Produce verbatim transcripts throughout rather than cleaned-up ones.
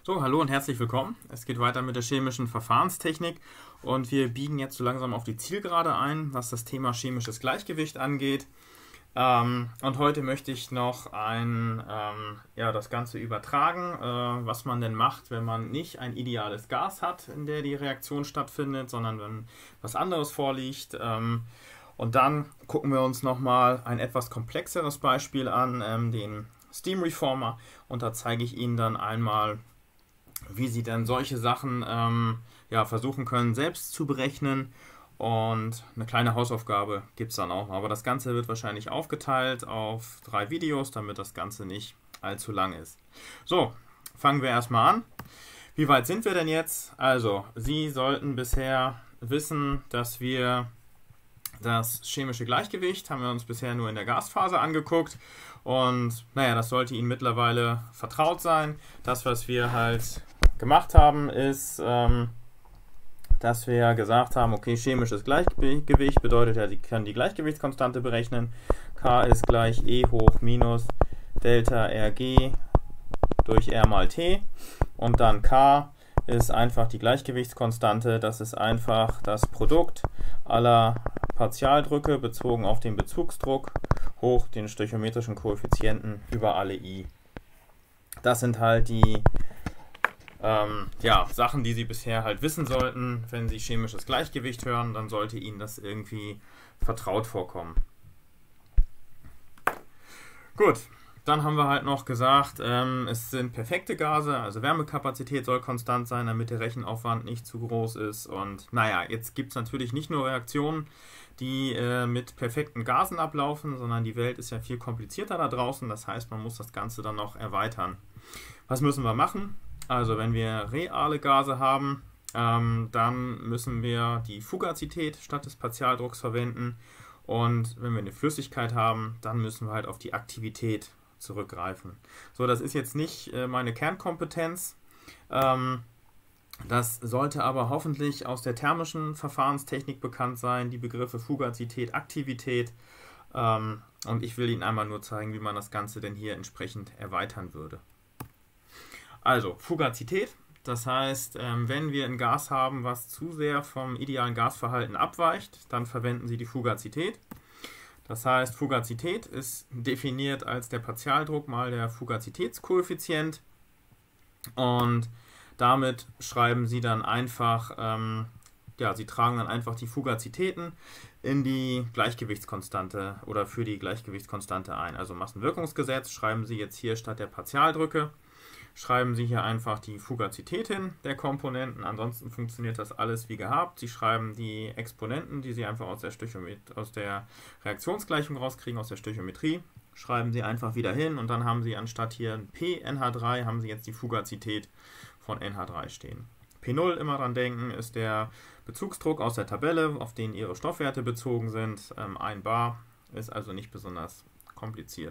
So, hallo und herzlich willkommen. Es geht weiter mit der chemischen Verfahrenstechnik und wir biegen jetzt so langsam auf die Zielgerade ein, was das Thema chemisches Gleichgewicht angeht. Ähm, und heute möchte ich noch ein, ähm, ja, das Ganze übertragen, äh, was man denn macht, wenn man nicht ein ideales Gas hat, in der die Reaktion stattfindet, sondern wenn was anderes vorliegt. Ähm, und dann gucken wir uns nochmal ein etwas komplexeres Beispiel an, ähm, den Steam Reformer, und da zeige ich Ihnen dann einmal, wie Sie dann solche Sachen ähm, ja, versuchen können, selbst zu berechnen. Und eine kleine Hausaufgabe gibt es dann auch. Aber das Ganze wird wahrscheinlich aufgeteilt auf drei Videos, damit das Ganze nicht allzu lang ist. So, fangen wir erstmal an. Wie weit sind wir denn jetzt? Also, Sie sollten bisher wissen, dass wir das chemische Gleichgewicht haben wir uns bisher nur in der Gasphase angeguckt. Und naja, das sollte Ihnen mittlerweile vertraut sein. Das, was wir halt gemacht haben, ist, ähm, dass wir gesagt haben, okay, chemisches Gleichgewicht bedeutet ja, Sie können die Gleichgewichtskonstante berechnen. K ist gleich E hoch minus Delta Rg durch R mal T. Und dann K ist einfach die Gleichgewichtskonstante. Das ist einfach das Produkt aller Partialdrücke bezogen auf den Bezugsdruck hoch den stöchiometrischen Koeffizienten über alle I. Das sind halt die ähm, ja, Sachen, die Sie bisher halt wissen sollten. Wenn Sie chemisches Gleichgewicht hören, dann sollte Ihnen das irgendwie vertraut vorkommen. Gut, dann haben wir halt noch gesagt, ähm, es sind perfekte Gase, also Wärmekapazität soll konstant sein, damit der Rechenaufwand nicht zu groß ist. Und naja, jetzt gibt es natürlich nicht nur Reaktionen, die äh, mit perfekten Gasen ablaufen, sondern die Welt ist ja viel komplizierter da draußen. Das heißt, man muss das Ganze dann noch erweitern. Was müssen wir machen? Also wenn wir reale Gase haben, ähm, dann müssen wir die Fugazität statt des Partialdrucks verwenden. Und wenn wir eine Flüssigkeit haben, dann müssen wir halt auf die Aktivität zurückgreifen. So, das ist jetzt nicht äh, meine Kernkompetenz. Ähm, das sollte aber hoffentlich aus der thermischen Verfahrenstechnik bekannt sein, die Begriffe Fugazität, Aktivität. Ähm, und ich will Ihnen einmal nur zeigen, wie man das Ganze denn hier entsprechend erweitern würde. Also, Fugazität, das heißt, ähm, wenn wir ein Gas haben, was zu sehr vom idealen Gasverhalten abweicht, dann verwenden Sie die Fugazität. Das heißt, Fugazität ist definiert als der Partialdruck mal der Fugazitätskoeffizient. Und damit schreiben Sie dann einfach, ähm, ja, Sie tragen dann einfach die Fugazitäten in die Gleichgewichtskonstante oder für die Gleichgewichtskonstante ein. Also Massenwirkungsgesetz schreiben Sie jetzt hier statt der Partialdrücke, schreiben Sie hier einfach die Fugazität hin der Komponenten. Ansonsten funktioniert das alles wie gehabt. Sie schreiben die Exponenten, die Sie einfach aus der, aus der Reaktionsgleichung rauskriegen, aus der Stöchiometrie, schreiben Sie einfach wieder hin und dann haben Sie anstatt hier P N H drei, haben Sie jetzt die Fugazität von N H drei stehen. P null, immer dran denken, ist der Bezugsdruck aus der Tabelle, auf den Ihre Stoffwerte bezogen sind. Ähm, ein Bar, ist also nicht besonders kompliziert.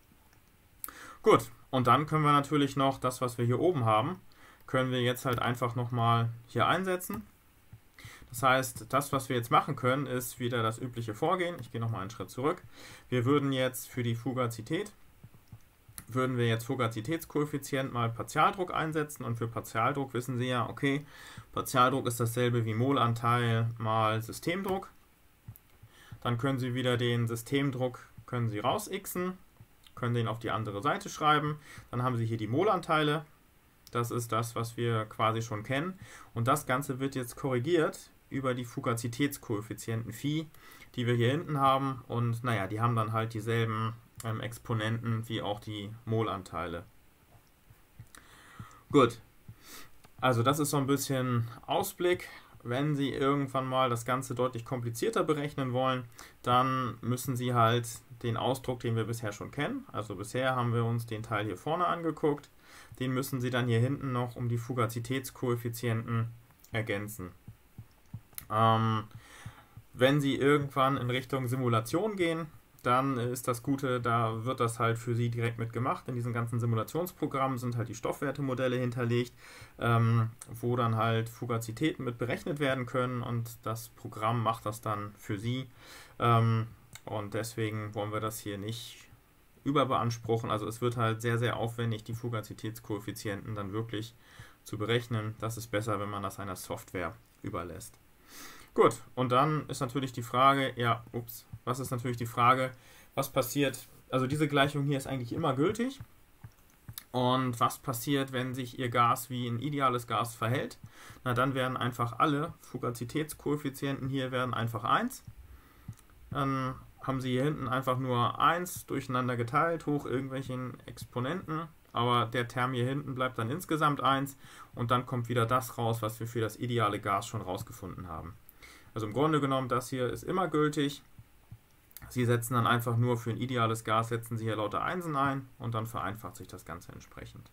Gut, und dann können wir natürlich noch das, was wir hier oben haben, können wir jetzt halt einfach nochmal hier einsetzen. Das heißt, das, was wir jetzt machen können, ist wieder das übliche Vorgehen. Ich gehe nochmal einen Schritt zurück. Wir würden jetzt für die Fugazität, würden wir jetzt Fugazitätskoeffizient mal Partialdruck einsetzen. Und für Partialdruck wissen Sie ja, okay, Partialdruck ist dasselbe wie Molanteil mal Systemdruck. Dann können Sie wieder den Systemdruck können Sie raus-xen, können den auf die andere Seite schreiben. Dann haben Sie hier die Molanteile. Das ist das, was wir quasi schon kennen. Und das Ganze wird jetzt korrigiert über die Fugazitätskoeffizienten Phi, die wir hier hinten haben. Und naja, die haben dann halt dieselben ähm, Exponenten wie auch die Molanteile. Gut, also das ist so ein bisschen Ausblick. Wenn Sie irgendwann mal das Ganze deutlich komplizierter berechnen wollen, dann müssen Sie halt den Ausdruck, den wir bisher schon kennen, also bisher haben wir uns den Teil hier vorne angeguckt, den müssen Sie dann hier hinten noch um die Fugazitätskoeffizienten ergänzen. Ähm, wenn Sie irgendwann in Richtung Simulation gehen, dann ist das Gute, da wird das halt für Sie direkt mitgemacht. In diesen ganzen Simulationsprogrammen sind halt die Stoffwertemodelle hinterlegt, ähm, wo dann halt Fugazitäten mit berechnet werden können und das Programm macht das dann für Sie. Ähm, und deswegen wollen wir das hier nicht überbeanspruchen. Also es wird halt sehr, sehr aufwendig, die Fugazitätskoeffizienten dann wirklich zu berechnen. Das ist besser, wenn man das einer Software überlässt. Gut, und dann ist natürlich die Frage, ja, ups, was ist natürlich die Frage, was passiert, also diese Gleichung hier ist eigentlich immer gültig. Und was passiert, wenn sich Ihr Gas wie ein ideales Gas verhält? Na, dann werden einfach alle Fugazitätskoeffizienten hier werden einfach eins. Dann haben Sie hier hinten einfach nur eins durcheinander geteilt, hoch irgendwelchen Exponenten. Aber der Term hier hinten bleibt dann insgesamt eins. Und dann kommt wieder das raus, was wir für das ideale Gas schon rausgefunden haben. Also im Grunde genommen, das hier ist immer gültig. Sie setzen dann einfach nur für ein ideales Gas, setzen Sie hier lauter Einsen ein und dann vereinfacht sich das Ganze entsprechend.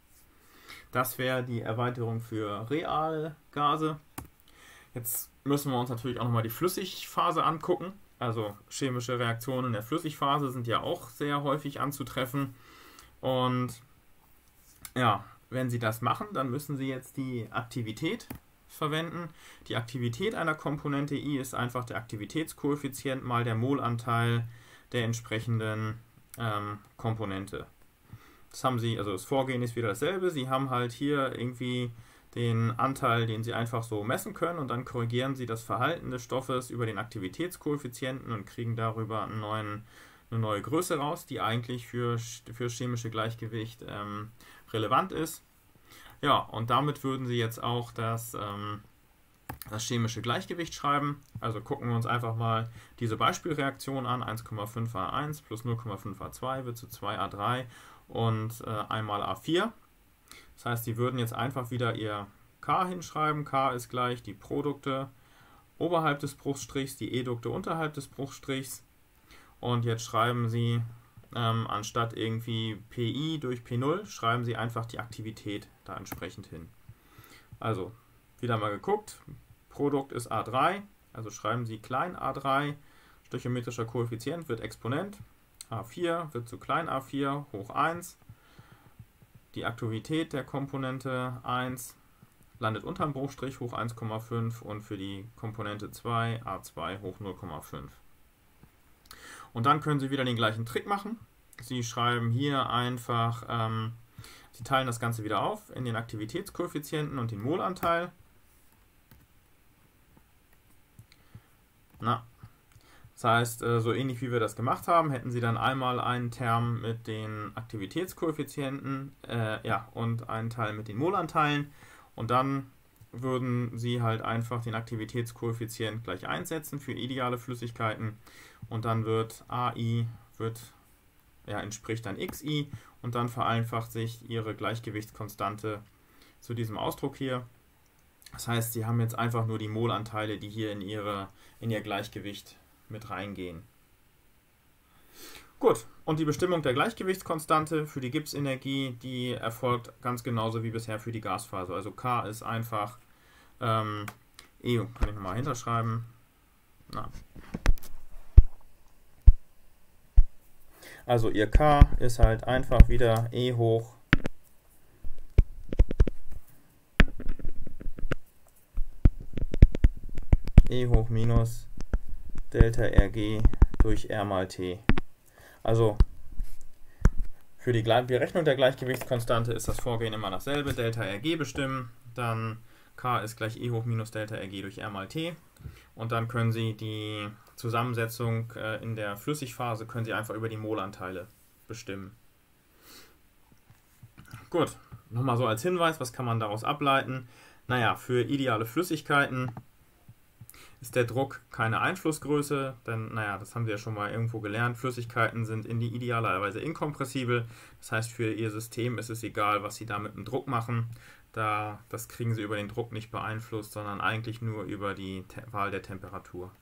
Das wäre die Erweiterung für Realgase. Jetzt müssen wir uns natürlich auch nochmal die Flüssigphase angucken. Also chemische Reaktionen in der Flüssigphase sind ja auch sehr häufig anzutreffen. Und ja, wenn Sie das machen, dann müssen Sie jetzt die Aktivität verwenden. Die Aktivität einer Komponente I ist einfach der Aktivitätskoeffizient mal der Molanteil der entsprechenden ähm, Komponente. Das haben Sie, also das Vorgehen ist wieder dasselbe. Sie haben halt hier irgendwie den Anteil, den Sie einfach so messen können und dann korrigieren Sie das Verhalten des Stoffes über den Aktivitätskoeffizienten und kriegen darüber einen neuen, eine neue Größe raus, die eigentlich für, für chemische Gleichgewicht ähm, relevant ist. Ja, und damit würden Sie jetzt auch das, ähm, das chemische Gleichgewicht schreiben. Also gucken wir uns einfach mal diese Beispielreaktion an. eins Komma fünf A eins plus null Komma fünf A zwei wird zu zwei A drei und äh, einmal A vier. Das heißt, Sie würden jetzt einfach wieder Ihr K hinschreiben. K ist gleich die Produkte oberhalb des Bruchstrichs, die Edukte unterhalb des Bruchstrichs. Und jetzt schreiben Sie Ähm, anstatt irgendwie P I durch P null, schreiben Sie einfach die Aktivität da entsprechend hin. Also, wieder mal geguckt, Produkt ist A drei, also schreiben Sie klein a drei, stöchiometrischer Koeffizient wird Exponent, A vier wird zu klein a vier hoch eins, die Aktivität der Komponente eins landet unterm Bruchstrich hoch eins Komma fünf und für die Komponente zwei A zwei hoch null Komma fünf. Und dann können Sie wieder den gleichen Trick machen. Sie schreiben hier einfach, ähm, Sie teilen das Ganze wieder auf in den Aktivitätskoeffizienten und den Molanteil. Na, das heißt, äh, so ähnlich wie wir das gemacht haben, hätten Sie dann einmal einen Term mit den Aktivitätskoeffizienten äh, ja, und einen Teil mit den Molanteilen. Und dann würden Sie halt einfach den Aktivitätskoeffizient gleich einsetzen für ideale Flüssigkeiten und dann wird A I wird, ja, entspricht dann X I und dann vereinfacht sich Ihre Gleichgewichtskonstante zu diesem Ausdruck hier. Das heißt, Sie haben jetzt einfach nur die Molanteile, die hier in, ihre, in Ihr Gleichgewicht mit reingehen. Gut, und die Bestimmung der Gleichgewichtskonstante für die Gibbs-Energie, die erfolgt ganz genauso wie bisher für die Gasphase. Also K ist einfach, ähm, E, kann ich nochmal hinterschreiben. Na. Also Ihr K ist halt einfach wieder E hoch E hoch minus Delta R G durch R mal T. Also für die Berechnung der Gleichgewichtskonstante ist das Vorgehen immer dasselbe. Delta R G bestimmen, dann K ist gleich E hoch minus Delta R G durch R mal T. Und dann können Sie die Zusammensetzung äh, in der Flüssigphase können Sie einfach über die Molanteile bestimmen. Gut, nochmal so als Hinweis, was kann man daraus ableiten? Naja, für ideale Flüssigkeiten ist der Druck keine Einflussgröße, denn, naja, das haben wir ja schon mal irgendwo gelernt, Flüssigkeiten sind in die idealerweise inkompressibel, das heißt, für Ihr System ist es egal, was Sie da mit dem Druck machen, da, das kriegen Sie über den Druck nicht beeinflusst, sondern eigentlich nur über die Te- Wahl der Temperatur.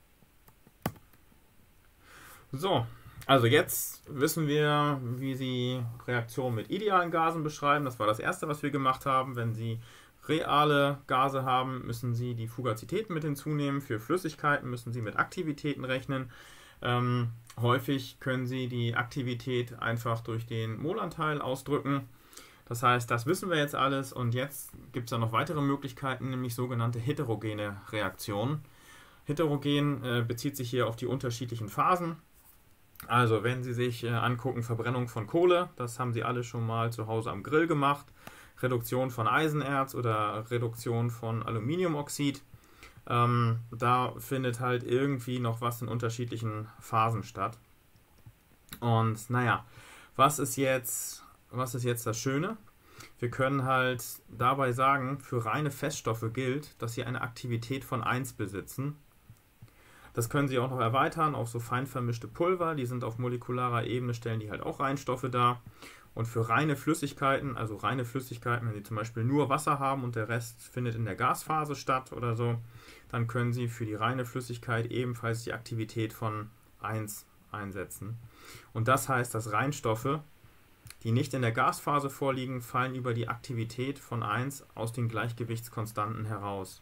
So, also jetzt wissen wir, wie Sie Reaktionen mit idealen Gasen beschreiben, das war das erste, was wir gemacht haben. Wenn Sie reale Gase haben, müssen Sie die Fugazitäten mit hinzunehmen. Für Flüssigkeiten müssen Sie mit Aktivitäten rechnen. Ähm, häufig können Sie die Aktivität einfach durch den Molanteil ausdrücken. Das heißt, das wissen wir jetzt alles und jetzt gibt es da noch weitere Möglichkeiten, nämlich sogenannte heterogene Reaktionen. Heterogen äh, bezieht sich hier auf die unterschiedlichen Phasen. Also wenn Sie sich äh, angucken, Verbrennung von Kohle, das haben Sie alle schon mal zu Hause am Grill gemacht, Reduktion von Eisenerz oder Reduktion von Aluminiumoxid, ähm, da findet halt irgendwie noch was in unterschiedlichen Phasen statt. Und naja, was ist jetzt, was ist jetzt das Schöne? Wir können halt dabei sagen, für reine Feststoffe gilt, dass sie eine Aktivität von eins besitzen. Das können Sie auch noch erweitern auf so fein vermischte Pulver, die sind auf molekularer Ebene, stellen die halt auch Reinstoffe dar. Und für reine Flüssigkeiten, also reine Flüssigkeiten, wenn Sie zum Beispiel nur Wasser haben und der Rest findet in der Gasphase statt oder so, dann können Sie für die reine Flüssigkeit ebenfalls die Aktivität von eins einsetzen. Und das heißt, dass Reinstoffe, die nicht in der Gasphase vorliegen, fallen über die Aktivität von eins aus den Gleichgewichtskonstanten heraus.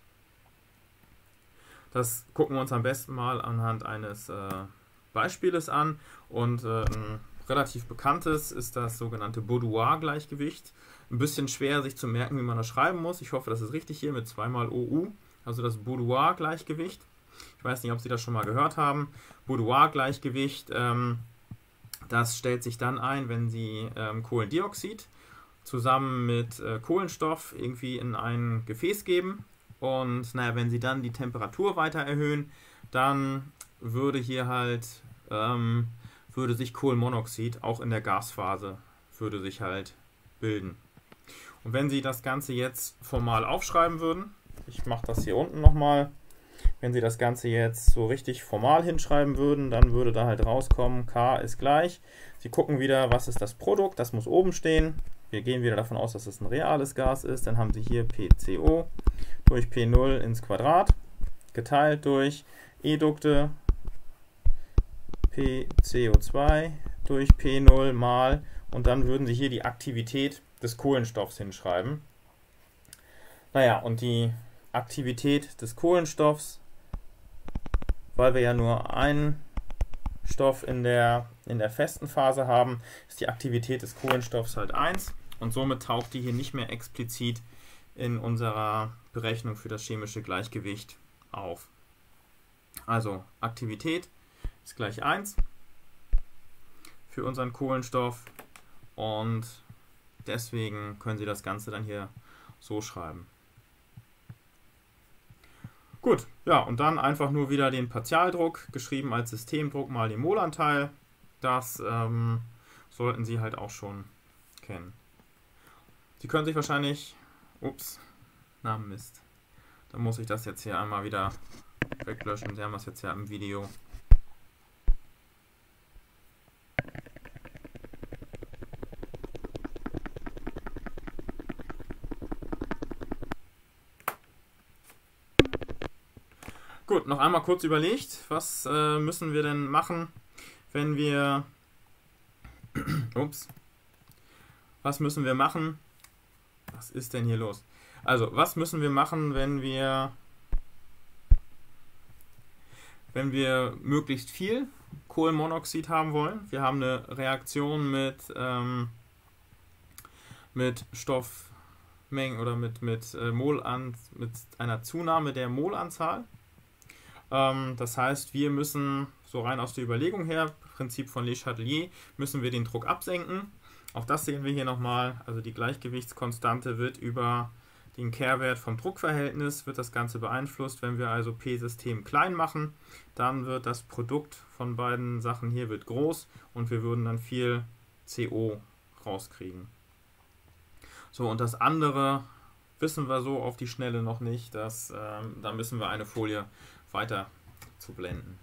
Das gucken wir uns am besten mal anhand eines äh, Beispieles an. Und äh, ein relativ bekanntes ist das sogenannte Boudoir-Gleichgewicht. Ein bisschen schwer sich zu merken, wie man das schreiben muss. Ich hoffe, das ist richtig hier mit zweimal O U. Also das Boudoir-Gleichgewicht. Ich weiß nicht, ob Sie das schon mal gehört haben. Boudoir-Gleichgewicht, ähm, das stellt sich dann ein, wenn Sie ähm, Kohlendioxid zusammen mit äh, Kohlenstoff irgendwie in ein Gefäß geben. Und naja, wenn Sie dann die Temperatur weiter erhöhen, dann würde hier halt, ähm, würde sich Kohlenmonoxid auch in der Gasphase, würde sich halt bilden. Und wenn Sie das Ganze jetzt formal aufschreiben würden, ich mache das hier unten nochmal, wenn Sie das Ganze jetzt so richtig formal hinschreiben würden, dann würde da halt rauskommen, K ist gleich. Sie gucken wieder, was ist das Produkt, das muss oben stehen. Wir gehen wieder davon aus, dass es ein reales Gas ist, dann haben Sie hier P C O durch P null ins Quadrat, geteilt durch Edukte P C O zwei durch P null mal, und dann würden Sie hier die Aktivität des Kohlenstoffs hinschreiben. Naja, und die Aktivität des Kohlenstoffs, weil wir ja nur einen Stoff in der, in der festen Phase haben, ist die Aktivität des Kohlenstoffs halt eins, und somit taucht die hier nicht mehr explizit in unserer Berechnung für das chemische Gleichgewicht auf. Also Aktivität ist gleich eins für unseren Kohlenstoff, und deswegen können Sie das Ganze dann hier so schreiben. Gut, ja, und dann einfach nur wieder den Partialdruck, geschrieben als Systemdruck mal den Molanteil. Das ähm, sollten Sie halt auch schon kennen. Sie können sich wahrscheinlich, ups, na Mist, dann muss ich das jetzt hier einmal wieder weglöschen. Sie haben das jetzt ja im Video. Gut, noch einmal kurz überlegt, was äh, müssen wir denn machen, wenn wir, ups, was müssen wir machen, was ist denn hier los? Also, was müssen wir machen, wenn wir, wenn wir möglichst viel Kohlenmonoxid haben wollen? Wir haben eine Reaktion mit, ähm, mit Stoffmengen oder mit, mit, äh, Mol an, mit einer Zunahme der Molanzahl. Das heißt, wir müssen, so rein aus der Überlegung her, Prinzip von Le Chatelier, müssen wir den Druck absenken. Auch das sehen wir hier nochmal, also die Gleichgewichtskonstante wird über den Kehrwert vom Druckverhältnis, wird das Ganze beeinflusst. Wenn wir also P-System klein machen, dann wird das Produkt von beiden Sachen hier wird groß, und wir würden dann viel C O rauskriegen. So, und das andere wissen wir so auf die Schnelle noch nicht, dass, ähm, da müssen wir eine Folie weiter zu blenden.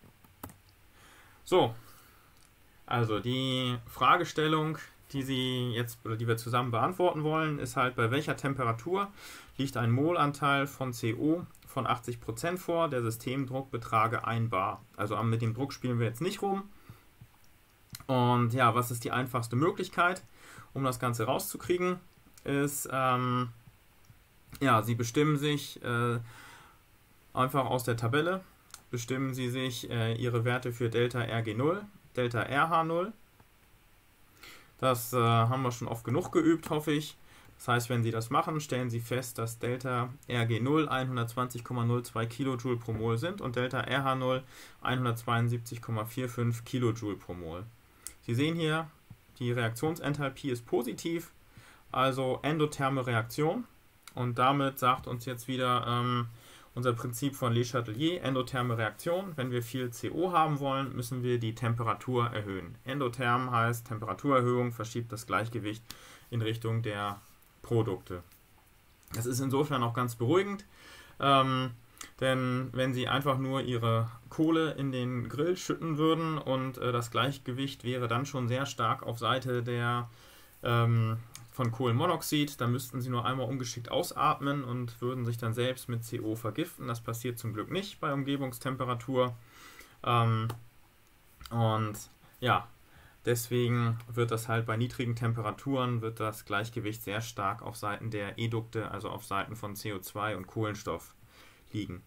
So, also die Fragestellung, die Sie jetzt oder die wir zusammen beantworten wollen, ist halt, bei welcher Temperatur liegt ein Molanteil von C O von achtzig Prozent vor, der Systemdruck betrage ein Bar. Also mit dem Druck spielen wir jetzt nicht rum. Und ja, was ist die einfachste Möglichkeit, um das Ganze rauszukriegen, ist, ähm, ja, Sie bestimmen sich äh, einfach aus der Tabelle, bestimmen Sie sich äh, Ihre Werte für Delta R G null, Delta R H null. Das äh, haben wir schon oft genug geübt, hoffe ich. Das heißt, wenn Sie das machen, stellen Sie fest, dass Delta R G null hundertzwanzig Komma null zwei Kilojoule pro Mol sind und Delta R H null hundertzweiundsiebzig Komma fünfundvierzig Kilojoule pro Mol. Sie sehen hier, die Reaktionsenthalpie ist positiv, also endotherme Reaktion. Und damit sagt uns jetzt wieder ähm, unser Prinzip von Le Chatelier, endotherme Reaktion. Wenn wir viel C O haben wollen, müssen wir die Temperatur erhöhen. Endotherm heißt Temperaturerhöhung verschiebt das Gleichgewicht in Richtung der Produkte. Das ist insofern auch ganz beruhigend, ähm, denn wenn Sie einfach nur Ihre Kohle in den Grill schütten würden und äh, das Gleichgewicht wäre dann schon sehr stark auf Seite der ähm, von Kohlenmonoxid, dann müssten Sie nur einmal ungeschickt ausatmen und würden sich dann selbst mit C O vergiften. Das passiert zum Glück nicht bei Umgebungstemperatur. Ähm, und ja, deswegen wird das halt bei niedrigen Temperaturen wird das Gleichgewicht sehr stark auf Seiten der Edukte, also auf Seiten von C O zwei und Kohlenstoff liegen.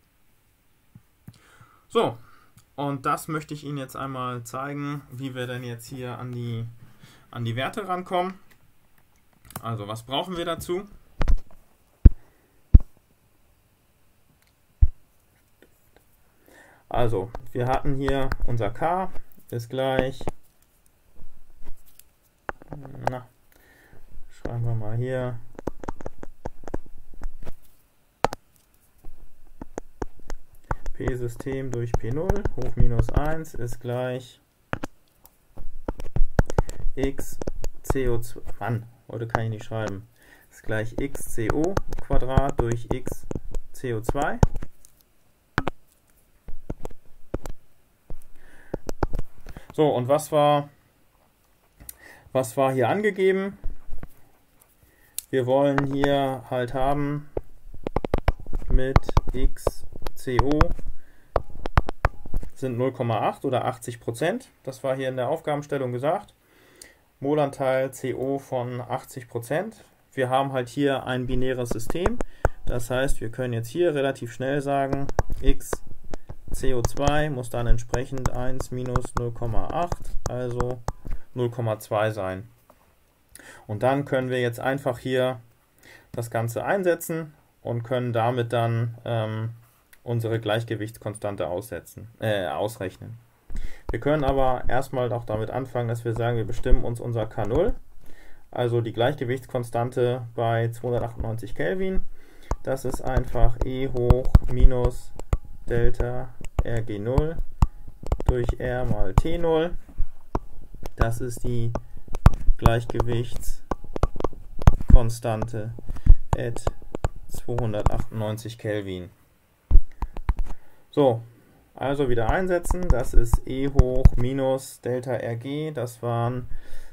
So, und das möchte ich Ihnen jetzt einmal zeigen, wie wir denn jetzt hier an die, an die Werte rankommen. Also, was brauchen wir dazu? Also, wir hatten hier unser K ist gleich, na, schreiben wir mal hier, P-System durch P null hoch minus eins ist gleich x C O zwei, Mann, heute kann ich nicht schreiben, ist gleich x C O Quadrat durch x C O zwei. So, und was war, was war hier angegeben? Wir wollen hier halt haben mit x C O sind null Komma acht oder achtzig Prozent. Das war hier in der Aufgabenstellung gesagt. Molanteil C O von achtzig Prozent. Wir haben halt hier ein binäres System. Das heißt, wir können jetzt hier relativ schnell sagen, x C O zwei muss dann entsprechend eins minus null Komma acht, also null Komma zwei sein. Und dann können wir jetzt einfach hier das Ganze einsetzen und können damit dann ähm, unsere Gleichgewichtskonstante aussetzen, äh, ausrechnen. Wir können aber erstmal auch damit anfangen, dass wir sagen, wir bestimmen uns unser K null, also die Gleichgewichtskonstante bei zweihundertachtundneunzig Kelvin. Das ist einfach E hoch minus Delta R G null durch R mal T null. Das ist die Gleichgewichtskonstante at zweihundertachtundneunzig Kelvin. So, also wieder einsetzen. Das ist E hoch minus Delta R G. Das waren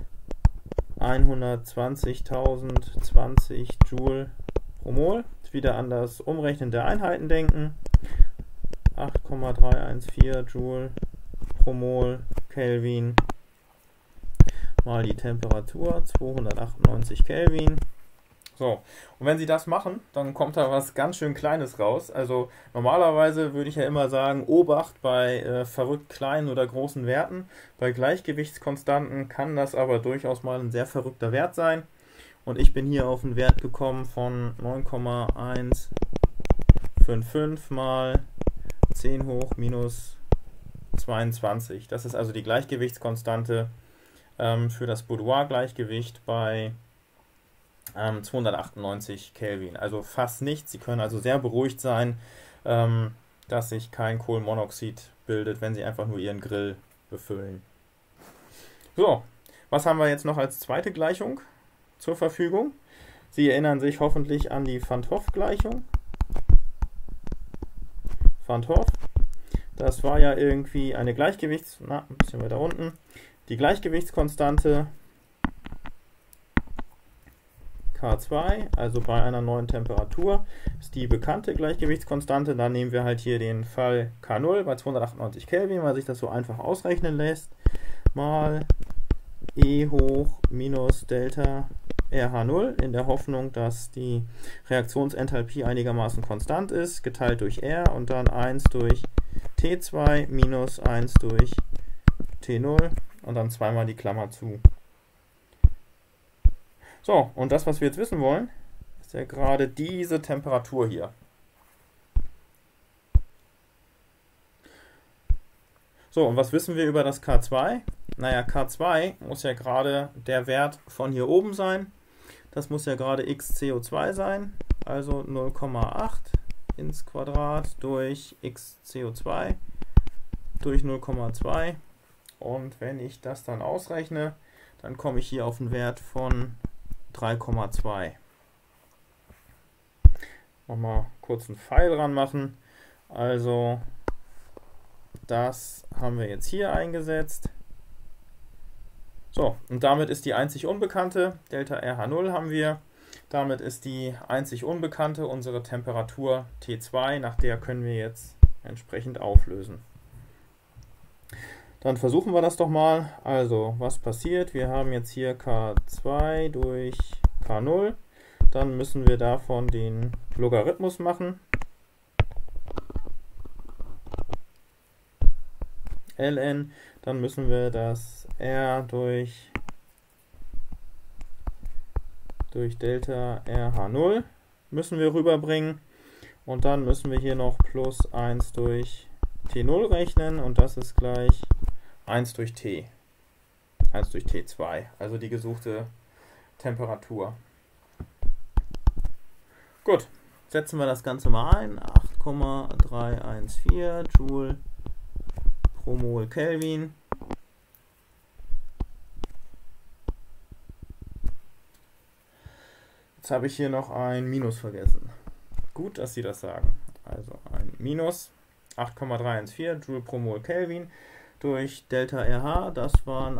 hundertzwanzigtausendzwanzig Joule pro Mol. Wieder an das Umrechnen der Einheiten denken. acht Komma dreihundertvierzehn Joule pro Mol Kelvin mal die Temperatur, zweihundertachtundneunzig Kelvin. So, und wenn Sie das machen, dann kommt da was ganz schön Kleines raus. Also normalerweise würde ich ja immer sagen, Obacht bei äh, verrückt kleinen oder großen Werten. Bei Gleichgewichtskonstanten kann das aber durchaus mal ein sehr verrückter Wert sein. Und ich bin hier auf einen Wert gekommen von neun Komma hundertfünfundfünfzig mal zehn hoch minus zweiundzwanzig. Das ist also die Gleichgewichtskonstante ähm, für das Boudoir-Gleichgewicht bei ähm, zweihundertachtundneunzig Kelvin. Also fast nichts. Sie können also sehr beruhigt sein, ähm, dass sich kein Kohlenmonoxid bildet, wenn Sie einfach nur Ihren Grill befüllen. So, was haben wir jetzt noch als zweite Gleichung zur Verfügung? Sie erinnern sich hoffentlich an die Van't Hoff-Gleichung. Van't Hoff, das war ja irgendwie eine Gleichgewichts... Na, ein bisschen weiter unten. Die Gleichgewichtskonstante K zwei, also bei einer neuen Temperatur, ist die bekannte Gleichgewichtskonstante. Dann nehmen wir halt hier den Fall K null bei zweihundertachtundneunzig Kelvin, weil sich das so einfach ausrechnen lässt, mal E hoch minus Delta R H null, in der Hoffnung, dass die Reaktionsenthalpie einigermaßen konstant ist, geteilt durch R und dann eins durch T zwei minus eins durch T null und dann zweimal die Klammer zu. So, und das, was wir jetzt wissen wollen, ist ja gerade diese Temperatur hier. So, und was wissen wir über das K zwei? Naja, K zwei muss ja gerade der Wert von hier oben sein. Das muss ja gerade x C O zwei sein, also null Komma acht ins Quadrat durch x C O zwei durch null Komma zwei. Und wenn ich das dann ausrechne, dann komme ich hier auf einen Wert von drei Komma zwei. Nochmal kurz einen Pfeil dran machen. Also das haben wir jetzt hier eingesetzt. So, und damit ist die einzig Unbekannte, Delta R H null haben wir. Damit ist die einzig Unbekannte unsere Temperatur T zwei, nach der können wir jetzt entsprechend auflösen. Dann versuchen wir das doch mal. Also, was passiert? Wir haben jetzt hier K zwei durch K null. Dann müssen wir davon den Logarithmus machen. Ln. Dann müssen wir das R durch, durch Delta R H null müssen wir rüberbringen. Und dann müssen wir hier noch plus eins durch T null rechnen. Und das ist gleich eins durch T. eins durch T zwei, also die gesuchte Temperatur. Gut, setzen wir das Ganze mal ein. acht Komma drei eins vier Joule pro Mol Kelvin. Jetzt habe ich hier noch ein Minus vergessen. Gut, dass Sie das sagen. Also ein Minus acht Komma drei eins vier Joule pro Mol Kelvin durch Delta R H, das waren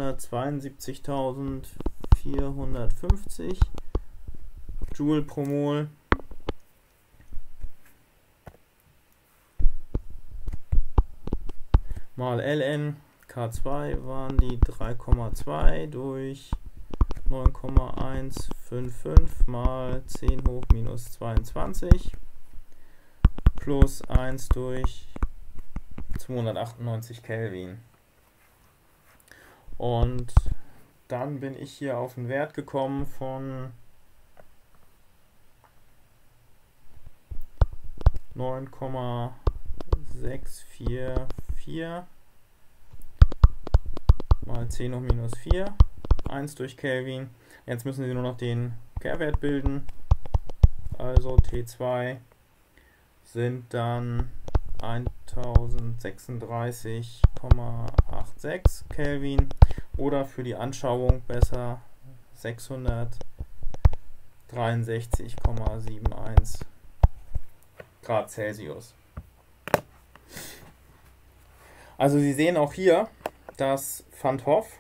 hundertzweiundsiebzigtausendvierhundertfünfzig Joule pro Mol. Mal Ln, K zwei waren die drei Komma zwei durch neun Komma eins fünf fünf mal zehn hoch minus zweiundzwanzig plus eins durch zweihundertachtundneunzig Kelvin. Und dann bin ich hier auf einen Wert gekommen von neun Komma sechs vier vier mal zehn hoch minus vier, eins durch Kelvin. Jetzt müssen Sie nur noch den Kehrwert bilden. Also T zwei sind dann tausendsechsunddreißig Komma sechsundachtzig Kelvin oder für die Anschauung besser sechshundertdreiundsechzig Komma einundsiebzig Grad Celsius. Also Sie sehen auch hier, dass Van't Hoff,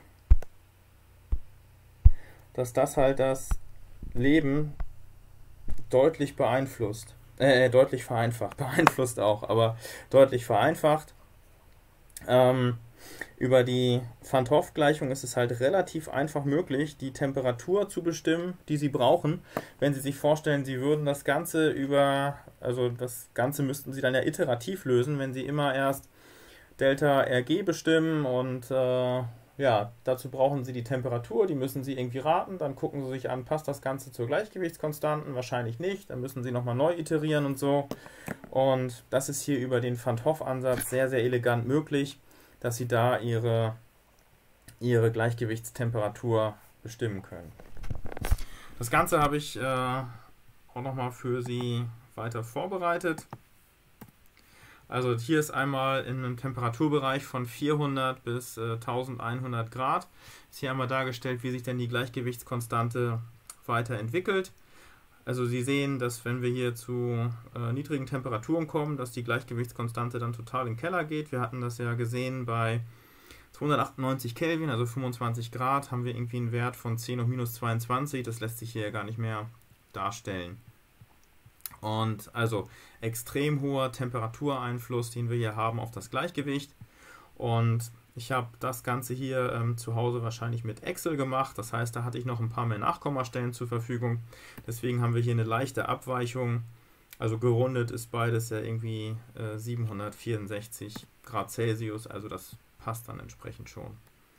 dass das halt das Leben deutlich beeinflusst. Äh, deutlich vereinfacht, beeinflusst auch, aber deutlich vereinfacht. Ähm, über die Van't Hoff-Gleichung ist es halt relativ einfach möglich, die Temperatur zu bestimmen, die Sie brauchen. Wenn Sie sich vorstellen, Sie würden das Ganze über, also das Ganze müssten Sie dann ja iterativ lösen, wenn Sie immer erst Delta R G bestimmen und äh, ja, dazu brauchen Sie die Temperatur, die müssen Sie irgendwie raten, dann gucken Sie sich an, passt das Ganze zur Gleichgewichtskonstanten? Wahrscheinlich nicht, dann müssen Sie nochmal neu iterieren und so. Und das ist hier über den Van't Hoff-Ansatz sehr, sehr elegant möglich, dass Sie da Ihre, Ihre Gleichgewichtstemperatur bestimmen können. Das Ganze habe ich äh, auch nochmal für Sie weiter vorbereitet. Also hier ist einmal in einem Temperaturbereich von vierhundert bis äh, eintausendeinhundert Grad. Ist hier einmal dargestellt, wie sich denn die Gleichgewichtskonstante weiterentwickelt. Also Sie sehen, dass wenn wir hier zu äh, niedrigen Temperaturen kommen, dass die Gleichgewichtskonstante dann total in den Keller geht. Wir hatten das ja gesehen bei zweihundertachtundneunzig Kelvin, also fünfundzwanzig Grad, haben wir irgendwie einen Wert von zehn hoch minus zweiundzwanzig. Das lässt sich hier gar nicht mehr darstellen. Und also extrem hoher Temperatureinfluss, den wir hier haben auf das Gleichgewicht. Und ich habe das Ganze hier ähm, zu Hause wahrscheinlich mit Excel gemacht. Das heißt, da hatte ich noch ein paar mehr Nachkommastellen zur Verfügung. Deswegen haben wir hier eine leichte Abweichung. Also gerundet ist beides ja irgendwie äh, siebenhundertvierundsechzig Grad Celsius. Also das passt dann entsprechend schon.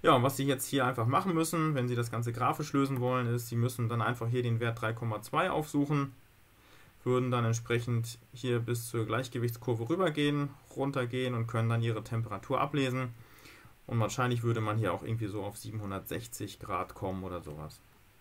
Ja, und was Sie jetzt hier einfach machen müssen, wenn Sie das Ganze grafisch lösen wollen, ist, Sie müssen dann einfach hier den Wert drei Komma zwei aufsuchen, würden dann entsprechend hier bis zur Gleichgewichtskurve rübergehen, runtergehen und können dann Ihre Temperatur ablesen. Und wahrscheinlich würde man hier auch irgendwie so auf siebenhundertsechzig Grad kommen oder sowas.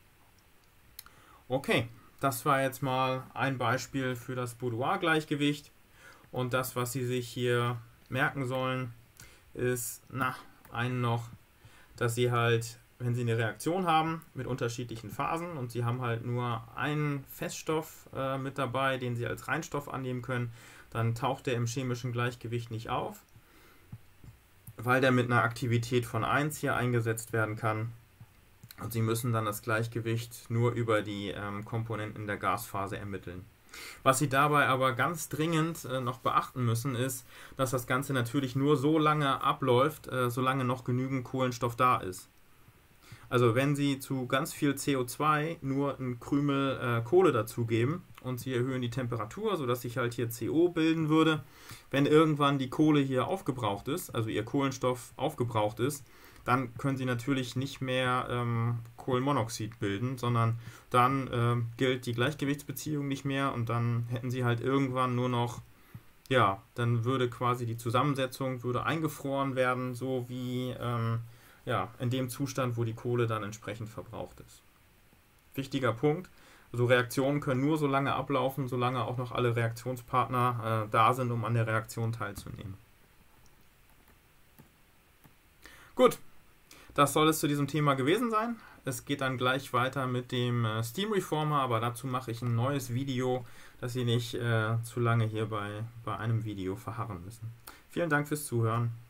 Okay, das war jetzt mal ein Beispiel für das Boudoir-Gleichgewicht. Und das, was Sie sich hier merken sollen, ist, na, einen noch, dass Sie halt, wenn Sie eine Reaktion haben mit unterschiedlichen Phasen und Sie haben halt nur einen Feststoff äh, mit dabei, den Sie als Reinstoff annehmen können, dann taucht der im chemischen Gleichgewicht nicht auf, weil der mit einer Aktivität von eins hier eingesetzt werden kann. Und Sie müssen dann das Gleichgewicht nur über die ähm, Komponenten der Gasphase ermitteln. Was Sie dabei aber ganz dringend äh, noch beachten müssen, ist, dass das Ganze natürlich nur so lange abläuft, äh, solange noch genügend Kohlenstoff da ist. Also wenn Sie zu ganz viel C O zwei nur einen Krümel äh, Kohle dazugeben und Sie erhöhen die Temperatur, sodass sich halt hier C O bilden würde, wenn irgendwann die Kohle hier aufgebraucht ist, also Ihr Kohlenstoff aufgebraucht ist, dann können Sie natürlich nicht mehr ähm, Kohlenmonoxid bilden, sondern dann äh, gilt die Gleichgewichtsbeziehung nicht mehr und dann hätten Sie halt irgendwann nur noch, ja, dann würde quasi die Zusammensetzung würde eingefroren werden, so wie ähm, ja, in dem Zustand, wo die Kohle dann entsprechend verbraucht ist. Wichtiger Punkt, also Reaktionen können nur so lange ablaufen, solange auch noch alle Reaktionspartner äh, da sind, um an der Reaktion teilzunehmen. Gut, das soll es zu diesem Thema gewesen sein. Es geht dann gleich weiter mit dem äh, Steam Reformer, aber dazu mache ich ein neues Video, dass Sie nicht äh, zu lange hier bei, bei einem Video verharren müssen. Vielen Dank fürs Zuhören.